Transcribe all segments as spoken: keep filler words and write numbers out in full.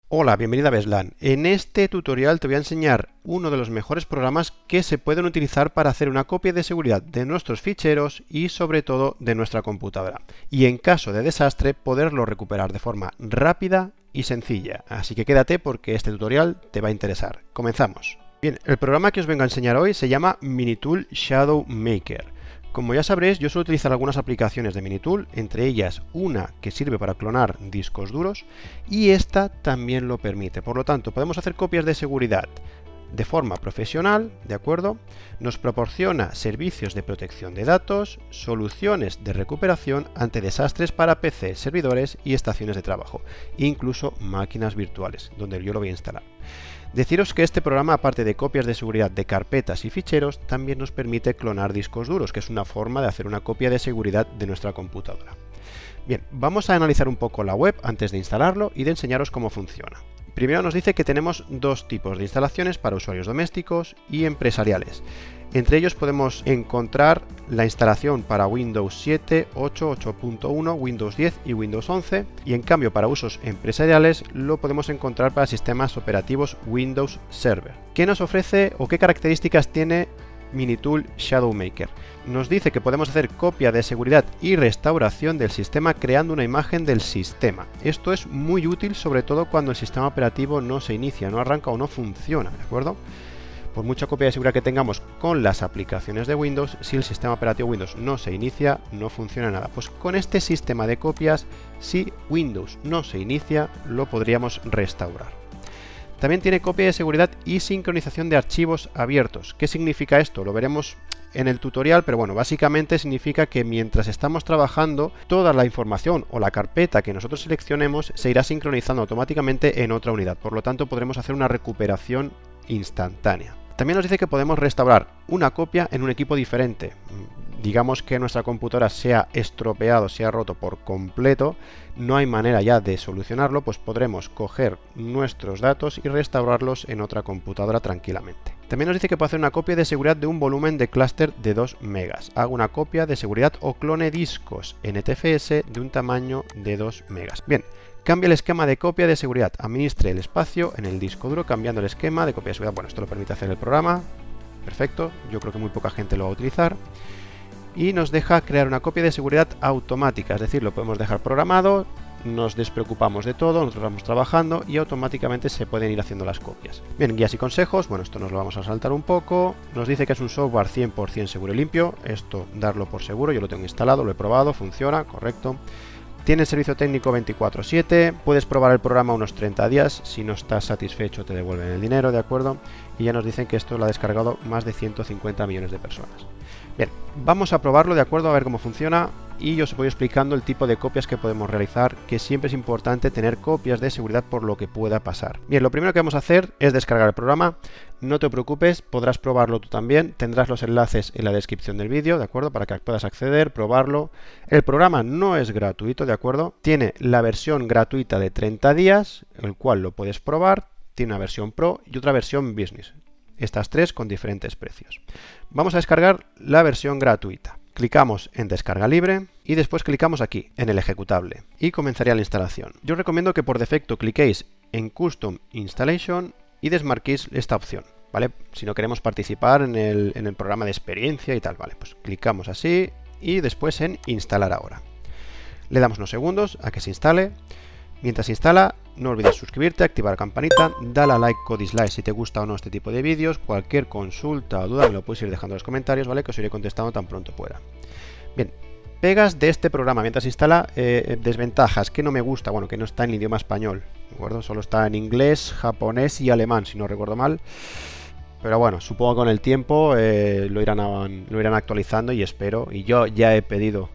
Hola, bienvenida a Beslan. En este tutorial te voy a enseñar uno de los mejores programas que se pueden utilizar para hacer una copia de seguridad de nuestros ficheros y sobre todo de nuestra computadora. Y en caso de desastre poderlo recuperar de forma rápida y sencilla. Así que quédate porque este tutorial te va a interesar. Comenzamos. Bien, el programa que os vengo a enseñar hoy se llama Minitool Shadow Maker. Como ya sabréis, yo suelo utilizar algunas aplicaciones de Minitool, entre ellas una que sirve para clonar discos duros y esta también lo permite. Por lo tanto, podemos hacer copias de seguridad de forma profesional, ¿de acuerdo? Nos proporciona servicios de protección de datos, soluciones de recuperación ante desastres para P C, servidores y estaciones de trabajo, e incluso máquinas virtuales, donde yo lo voy a instalar. Deciros que este programa, aparte de copias de seguridad de carpetas y ficheros, también nos permite clonar discos duros, que es una forma de hacer una copia de seguridad de nuestra computadora. Bien, vamos a analizar un poco la web antes de instalarlo y de enseñaros cómo funciona. Primero nos dice que tenemos dos tipos de instalaciones para usuarios domésticos y empresariales. Entre ellos podemos encontrar la instalación para Windows siete, ocho, ocho punto uno, Windows diez y Windows once, y en cambio para usos empresariales lo podemos encontrar para sistemas operativos Windows Server. ¿Qué nos ofrece o qué características tiene Minitool Shadow Maker? Nos dice que podemos hacer copia de seguridad y restauración del sistema creando una imagen del sistema. Esto es muy útil, sobre todo cuando el sistema operativo no se inicia, no arranca o no funciona, ¿de acuerdo? Por mucha copia de seguridad que tengamos con las aplicaciones de Windows, si el sistema operativo Windows no se inicia, no funciona nada. Pues con este sistema de copias, si Windows no se inicia, lo podríamos restaurar. También tiene copia de seguridad y sincronización de archivos abiertos. ¿Qué significa esto? Lo veremos en el tutorial, pero bueno, básicamente significa que mientras estamos trabajando, toda la información o la carpeta que nosotros seleccionemos se irá sincronizando automáticamente en otra unidad. Por lo tanto, podremos hacer una recuperación instantánea. También nos dice que podemos restaurar una copia en un equipo diferente. Digamos que nuestra computadora se ha estropeado, se ha roto por completo, no hay manera ya de solucionarlo, pues podremos coger nuestros datos y restaurarlos en otra computadora tranquilamente. También nos dice que puede hacer una copia de seguridad de un volumen de clúster de dos megas. Hago una copia de seguridad o clone discos N T F S de un tamaño de dos megas. Bien. Cambia el esquema de copia de seguridad. Administre el espacio en el disco duro cambiando el esquema de copia de seguridad. Bueno, esto lo permite hacer el programa. Perfecto. Yo creo que muy poca gente lo va a utilizar. Y nos deja crear una copia de seguridad automática. Es decir, lo podemos dejar programado. Nos despreocupamos de todo. Nosotros vamos trabajando y automáticamente se pueden ir haciendo las copias. Bien, guías y consejos. Bueno, esto nos lo vamos a saltar un poco. Nos dice que es un software cien por cien seguro y limpio. Esto, darlo por seguro. Yo lo tengo instalado, lo he probado. Funciona, correcto. Tiene servicio técnico veinticuatro siete, puedes probar el programa unos treinta días, si no estás satisfecho te devuelven el dinero, ¿de acuerdo? Y ya nos dicen que esto lo ha descargado más de ciento cincuenta millones de personas. Bien, vamos a probarlo, ¿de acuerdo? A ver cómo funciona y yo os voy explicando el tipo de copias que podemos realizar, que siempre es importante tener copias de seguridad por lo que pueda pasar. Bien, lo primero que vamos a hacer es descargar el programa. No te preocupes, podrás probarlo tú también, tendrás los enlaces en la descripción del vídeo, ¿de acuerdo? Para que puedas acceder, probarlo. El programa no es gratuito, ¿de acuerdo? Tiene la versión gratuita de treinta días, el cual lo puedes probar, tiene una versión Pro y otra versión Business. Estas tres con diferentes precios. Vamos a descargar la versión gratuita. Clicamos en descarga libre y después clicamos aquí en el ejecutable y comenzaría la instalación. Yo os recomiendo que por defecto cliquéis en Custom Installation y desmarquéis esta opción, ¿vale? Si no queremos participar en el, en el programa de experiencia y tal, ¿vale? Pues clicamos así y después en instalar ahora. Le damos unos segundos a que se instale. Mientras se instala, no olvides suscribirte, activar la campanita, dale a like o dislike si te gusta o no este tipo de vídeos. Cualquier consulta o duda me lo puedes ir dejando en los comentarios, ¿vale? Que os iré contestando tan pronto pueda. Bien, pegas de este programa mientras se instala, eh, desventajas, que no me gusta, bueno, que no está en idioma español, ¿de acuerdo? Solo está en inglés, japonés y alemán, si no recuerdo mal. Pero bueno, supongo que con el tiempo eh, lo, irán a, lo irán actualizando y espero, y yo ya he pedido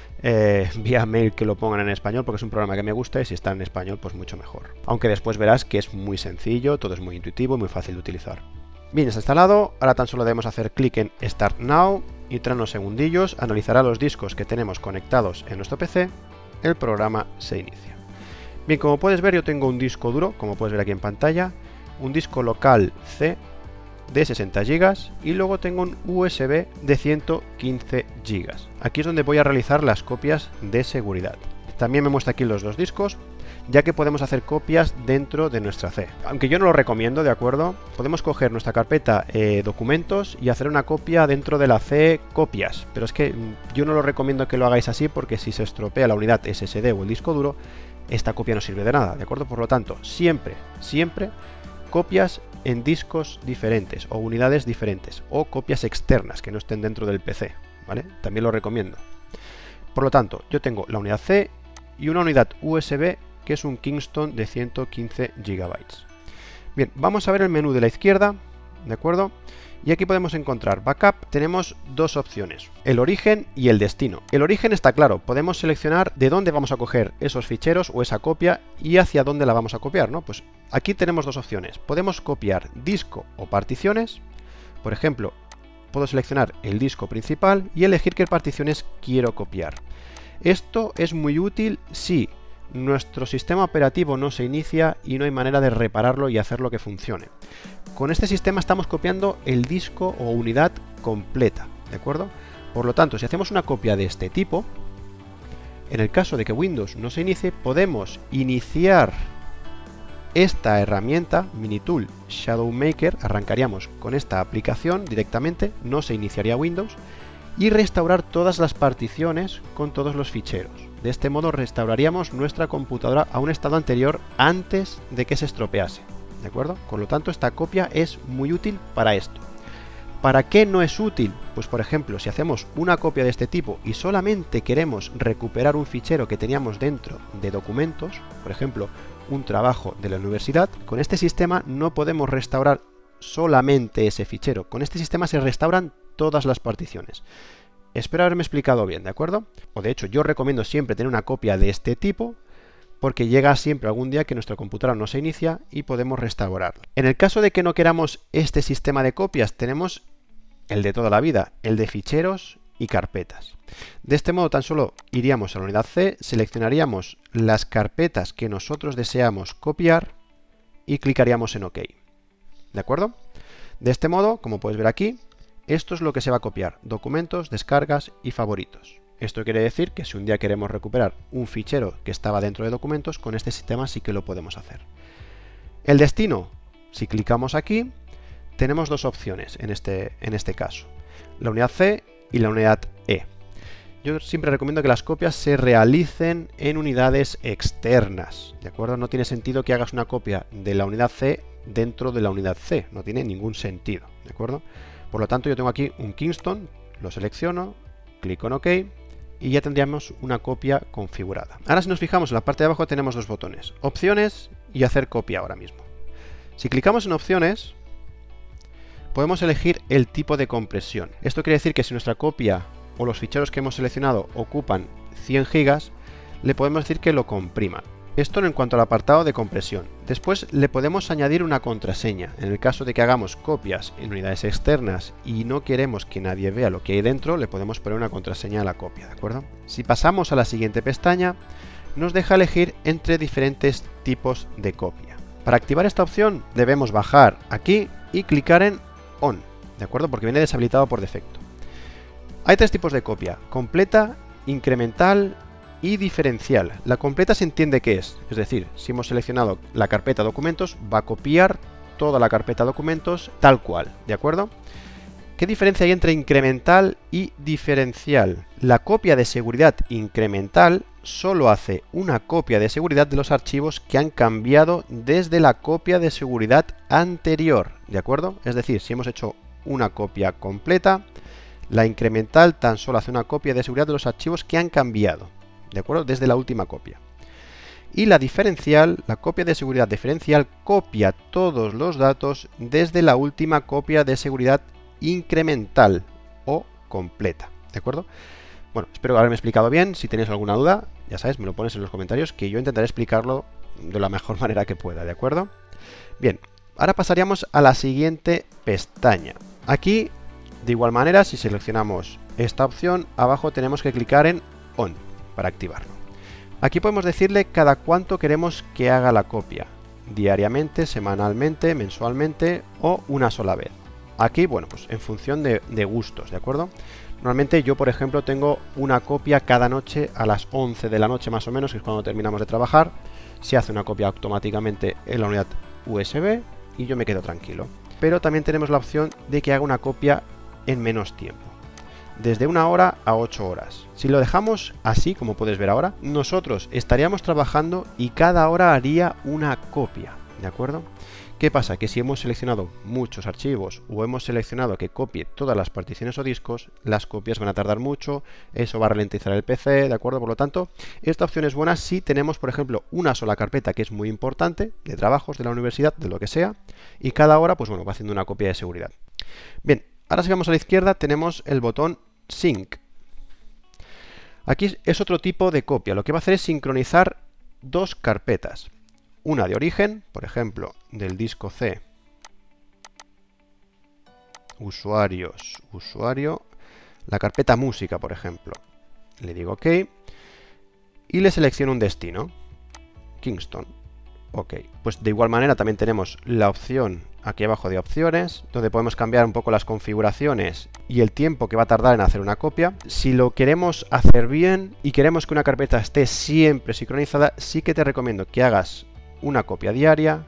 Eh, vía mail que lo pongan en español porque es un programa que me gusta y si está en español pues mucho mejor. Aunque después verás que es muy sencillo, todo es muy intuitivo y muy fácil de utilizar. Bien, está instalado, ahora tan solo debemos hacer clic en Start Now y tras unos segundillos analizará los discos que tenemos conectados en nuestro P C, el programa se inicia. Bien, como puedes ver yo tengo un disco duro, como puedes ver aquí en pantalla, un disco local C de sesenta gigas y luego tengo un U S B de ciento quince gigas. Aquí es donde voy a realizar las copias de seguridad. También me muestra aquí los dos discos. ya que podemos hacer copias dentro de nuestra C. Aunque yo no lo recomiendo, ¿de acuerdo? Podemos coger nuestra carpeta eh, documentos y hacer una copia dentro de la C copias, pero es que yo no lo recomiendo que lo hagáis así porque si se estropea la unidad S S D o el disco duro, esta copia no sirve de nada, ¿de acuerdo? Por lo tanto, siempre, siempre copias en discos diferentes o unidades diferentes o copias externas que no estén dentro del P C, ¿vale? También lo recomiendo. Por lo tanto, yo tengo la unidad C y una unidad U S B que es un Kingston de ciento quince gigabytes. Bien, vamos a ver el menú de la izquierda, ¿de acuerdo? Y aquí podemos encontrar Backup. Tenemos dos opciones, el origen y el destino. El origen está claro, podemos seleccionar de dónde vamos a coger esos ficheros o esa copia y hacia dónde la vamos a copiar, ¿no? Pues aquí tenemos dos opciones, podemos copiar disco o particiones. Por ejemplo, puedo seleccionar el disco principal y elegir qué particiones quiero copiar. Esto es muy útil si nuestro sistema operativo no se inicia y no hay manera de repararlo y hacerlo que funcione. Con este sistema estamos copiando el disco o unidad completa, ¿de acuerdo? Por lo tanto, si hacemos una copia de este tipo, en el caso de que Windows no se inicie, podemos iniciar esta herramienta, Minitool Shadow Maker, arrancaríamos con esta aplicación directamente, no se iniciaría Windows, y restaurar todas las particiones con todos los ficheros. De este modo restauraríamos nuestra computadora a un estado anterior antes de que se estropease, ¿de acuerdo? Por lo tanto, esta copia es muy útil para esto. ¿Para qué no es útil? Pues por ejemplo, si hacemos una copia de este tipo y solamente queremos recuperar un fichero que teníamos dentro de documentos, por ejemplo, un trabajo de la universidad, con este sistema no podemos restaurar solamente ese fichero. Con este sistema se restauran todas las particiones. Espero haberme explicado bien, ¿de acuerdo? O de hecho, yo recomiendo siempre tener una copia de este tipo porque llega siempre algún día que nuestra computadora no se inicia y podemos restaurarla. En el caso de que no queramos este sistema de copias, tenemos el de toda la vida, el de ficheros y carpetas. De este modo tan solo iríamos a la unidad C, seleccionaríamos las carpetas que nosotros deseamos copiar y clicaríamos en OK. ¿De acuerdo? De este modo, como puedes ver aquí, esto es lo que se va a copiar: documentos, descargas y favoritos. Esto quiere decir que si un día queremos recuperar un fichero que estaba dentro de documentos, con este sistema sí que lo podemos hacer. El destino, si clicamos aquí, tenemos dos opciones en este, en este caso, la unidad C y la unidad E. Yo siempre recomiendo que las copias se realicen en unidades externas, ¿de acuerdo? No tiene sentido que hagas una copia de la unidad C dentro de la unidad C, no tiene ningún sentido, ¿de acuerdo? Por lo tanto, yo tengo aquí un Kingston, lo selecciono, clico en OK y ya tendríamos una copia configurada. Ahora, si nos fijamos, en la parte de abajo tenemos dos botones, opciones y hacer copia ahora mismo. Si clicamos en opciones, podemos elegir el tipo de compresión. Esto quiere decir que si nuestra copia o los ficheros que hemos seleccionado ocupan cien gigas, le podemos decir que lo compriman. Esto en cuanto al apartado de compresión. Después le podemos añadir una contraseña. En el caso de que hagamos copias en unidades externas y no queremos que nadie vea lo que hay dentro, le podemos poner una contraseña a la copia, ¿de acuerdo? Si pasamos a la siguiente pestaña, nos deja elegir entre diferentes tipos de copia. Para activar esta opción debemos bajar aquí y clicar en On, ¿de acuerdo? Porque viene deshabilitado por defecto. Hay tres tipos de copia: completa, incremental y diferencial. La completa se entiende que es, es decir, si hemos seleccionado la carpeta documentos, va a copiar toda la carpeta documentos tal cual, ¿de acuerdo? ¿Qué diferencia hay entre incremental y diferencial? La copia de seguridad incremental solo hace una copia de seguridad de los archivos que han cambiado desde la copia de seguridad anterior, ¿de acuerdo? Es decir, si hemos hecho una copia completa, la incremental tan solo hace una copia de seguridad de los archivos que han cambiado, ¿de acuerdo? Desde la última copia. Y la diferencial, la copia de seguridad diferencial, copia todos los datos desde la última copia de seguridad incremental o completa, ¿de acuerdo? Bueno, espero haberme explicado bien. Si tenéis alguna duda, ya sabes, me lo pones en los comentarios que yo intentaré explicarlo de la mejor manera que pueda, ¿de acuerdo? Bien, ahora pasaríamos a la siguiente pestaña. Aquí, de igual manera, si seleccionamos esta opción, abajo tenemos que clicar en On para activarlo. Aquí podemos decirle cada cuánto queremos que haga la copia, diariamente, semanalmente, mensualmente o una sola vez. Aquí, bueno, pues en función de, de gustos, ¿de acuerdo? Normalmente yo, por ejemplo, tengo una copia cada noche a las once de la noche más o menos, que es cuando terminamos de trabajar. se hace una copia automáticamente en la unidad U S B y yo me quedo tranquilo. Pero también tenemos la opción de que haga una copia en menos tiempo, desde una hora a ocho horas. Si lo dejamos así, como puedes ver ahora, nosotros estaríamos trabajando y cada hora haría una copia, ¿de acuerdo? ¿Qué pasa? Que si hemos seleccionado muchos archivos o hemos seleccionado que copie todas las particiones o discos, las copias van a tardar mucho, eso va a ralentizar el P C, ¿de acuerdo? Por lo tanto, esta opción es buena si tenemos, por ejemplo, una sola carpeta que es muy importante, de trabajos, de la universidad, de lo que sea, y cada hora, pues bueno, va haciendo una copia de seguridad. Bien, ahora si vamos a la izquierda tenemos el botón Sync. Aquí es otro tipo de copia, lo que va a hacer es sincronizar dos carpetas. Una de origen, por ejemplo, del disco C, usuarios, usuario, la carpeta música, por ejemplo. Le digo OK y le selecciono un destino, Kingston. OK, pues de igual manera también tenemos la opción aquí abajo de opciones, donde podemos cambiar un poco las configuraciones y el tiempo que va a tardar en hacer una copia. Si lo queremos hacer bien y queremos que una carpeta esté siempre sincronizada, sí que te recomiendo que hagas una copia diaria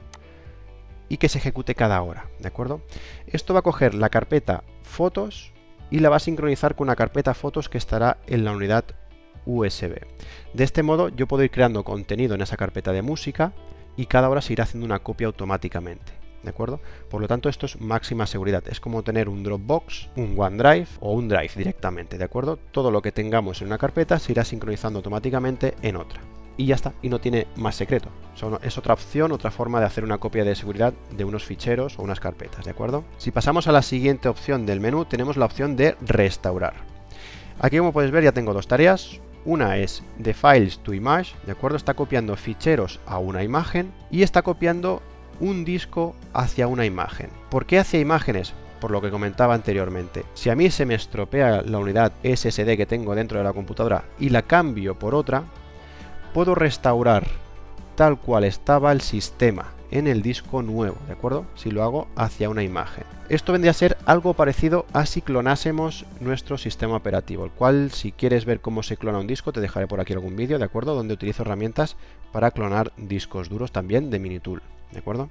y que se ejecute cada hora, ¿de acuerdo? Esto va a coger la carpeta fotos y la va a sincronizar con una carpeta fotos que estará en la unidad U S B. De este modo yo puedo ir creando contenido en esa carpeta de música y cada hora se irá haciendo una copia automáticamente, ¿de acuerdo? Por lo tanto, esto es máxima seguridad. Es como tener un Dropbox, un OneDrive o un Drive directamente, ¿de acuerdo? Todo lo que tengamos en una carpeta se irá sincronizando automáticamente en otra. Y ya está, y no tiene más secreto. Es otra opción, otra forma de hacer una copia de seguridad de unos ficheros o unas carpetas, ¿de acuerdo? Si pasamos a la siguiente opción del menú, tenemos la opción de restaurar. Aquí, como puedes ver, ya tengo dos tareas. Una es de Files to Image, ¿de acuerdo? Está copiando ficheros a una imagen y está copiando un disco hacia una imagen. ¿Por qué hacia imágenes? Por lo que comentaba anteriormente. Si a mí se me estropea la unidad S S D que tengo dentro de la computadora y la cambio por otra, puedo restaurar tal cual estaba el sistema en el disco nuevo, ¿de acuerdo? Si lo hago hacia una imagen. Esto vendría a ser algo parecido a si clonásemos nuestro sistema operativo, el cual, si quieres ver cómo se clona un disco, te dejaré por aquí algún vídeo, ¿de acuerdo? Donde utilizo herramientas para clonar discos duros también de Minitool, ¿de acuerdo?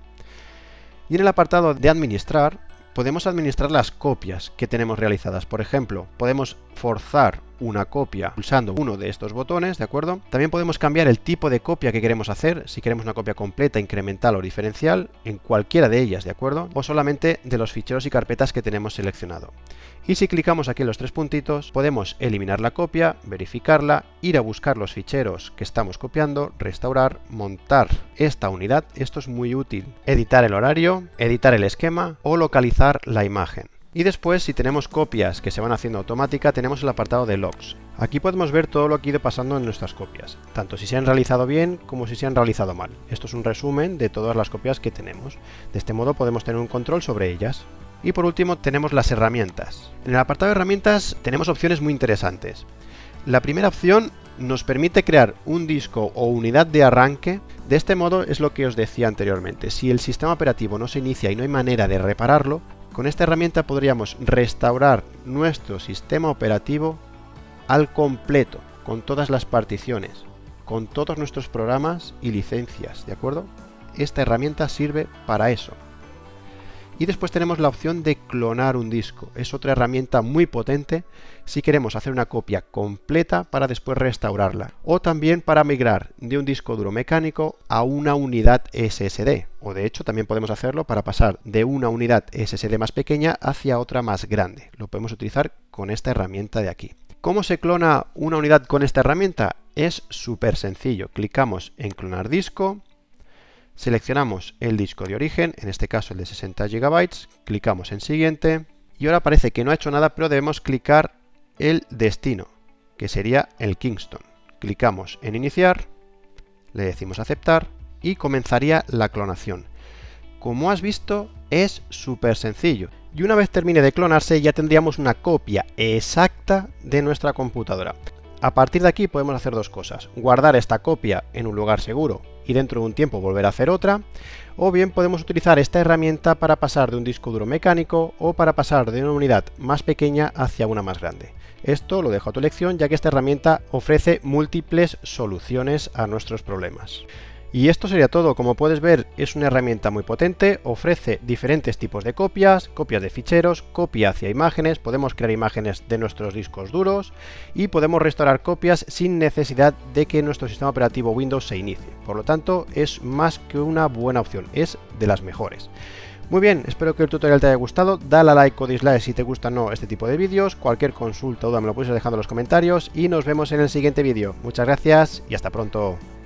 Y en el apartado de administrar, podemos administrar las copias que tenemos realizadas. Por ejemplo, podemos forzar una copia pulsando uno de estos botones, ¿de acuerdo? También podemos cambiar el tipo de copia que queremos hacer, si queremos una copia completa, incremental o diferencial, en cualquiera de ellas, ¿de acuerdo? O solamente de los ficheros y carpetas que tenemos seleccionado. Y si clicamos aquí en los tres puntitos, podemos eliminar la copia, verificarla, ir a buscar los ficheros que estamos copiando, restaurar, montar esta unidad, esto es muy útil, editar el horario, editar el esquema o localizar la imagen. Y después, si tenemos copias que se van haciendo automática, tenemos el apartado de logs. Aquí podemos ver todo lo que ha ido pasando en nuestras copias, tanto si se han realizado bien como si se han realizado mal. Esto es un resumen de todas las copias que tenemos. De este modo podemos tener un control sobre ellas. Y por último tenemos las herramientas. En el apartado de herramientas tenemos opciones muy interesantes. La primera opción nos permite crear un disco o unidad de arranque. De este modo es lo que os decía anteriormente. Si el sistema operativo no se inicia y no hay manera de repararlo, con esta herramienta podríamos restaurar nuestro sistema operativo al completo, con todas las particiones, con todos nuestros programas y licencias, ¿de acuerdo? Esta herramienta sirve para eso. Y después tenemos la opción de clonar un disco. Es otra herramienta muy potente si queremos hacer una copia completa para después restaurarla. O también para migrar de un disco duro mecánico a una unidad S S D. O de hecho también podemos hacerlo para pasar de una unidad S S D más pequeña hacia otra más grande. Lo podemos utilizar con esta herramienta de aquí. ¿Cómo se clona una unidad con esta herramienta? Es súper sencillo. Clicamos en clonar disco. Seleccionamos el disco de origen, en este caso el de sesenta gigabytes, clicamos en siguiente y ahora parece que no ha hecho nada, pero debemos clicar el destino, que sería el Kingston. Clicamos en iniciar, le decimos aceptar y comenzaría la clonación. Como has visto, es súper sencillo y una vez termine de clonarse ya tendríamos una copia exacta de nuestra computadora. A partir de aquí podemos hacer dos cosas: guardar esta copia en un lugar seguro y dentro de un tiempo volver a hacer otra, o bien podemos utilizar esta herramienta para pasar de un disco duro mecánico o para pasar de una unidad más pequeña hacia una más grande. Esto lo dejo a tu elección, ya que esta herramienta ofrece múltiples soluciones a nuestros problemas. Y esto sería todo. Como puedes ver, es una herramienta muy potente, ofrece diferentes tipos de copias, copias de ficheros, copia hacia imágenes, podemos crear imágenes de nuestros discos duros y podemos restaurar copias sin necesidad de que nuestro sistema operativo Windows se inicie. Por lo tanto, es más que una buena opción, es de las mejores. Muy bien, espero que el tutorial te haya gustado, dale a like o dislike si te gusta o no este tipo de vídeos, cualquier consulta o duda me lo puedes dejar en los comentarios y nos vemos en el siguiente vídeo. Muchas gracias y hasta pronto.